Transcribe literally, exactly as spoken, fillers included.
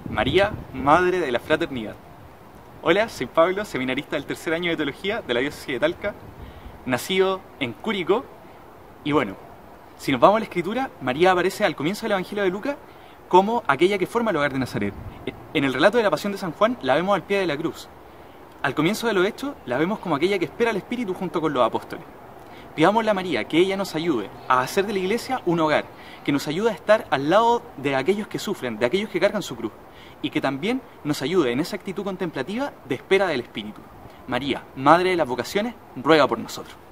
María, Madre de la Fraternidad. Hola, soy Pablo, seminarista del tercer año de Teología de la Diócesis de Talca, nacido en Curicó. Y bueno, si nos vamos a la Escritura, María aparece al comienzo del Evangelio de Lucas como aquella que forma el hogar de Nazaret. En el relato de la Pasión de San Juan la vemos al pie de la cruz. Al comienzo de los Hechos la vemos como aquella que espera al Espíritu junto con los apóstoles. Pidámosle a María que ella nos ayude a hacer de la iglesia un hogar, que nos ayude a estar al lado de aquellos que sufren, de aquellos que cargan su cruz, y que también nos ayude en esa actitud contemplativa de espera del Espíritu. María, Madre de las Vocaciones, ruega por nosotros.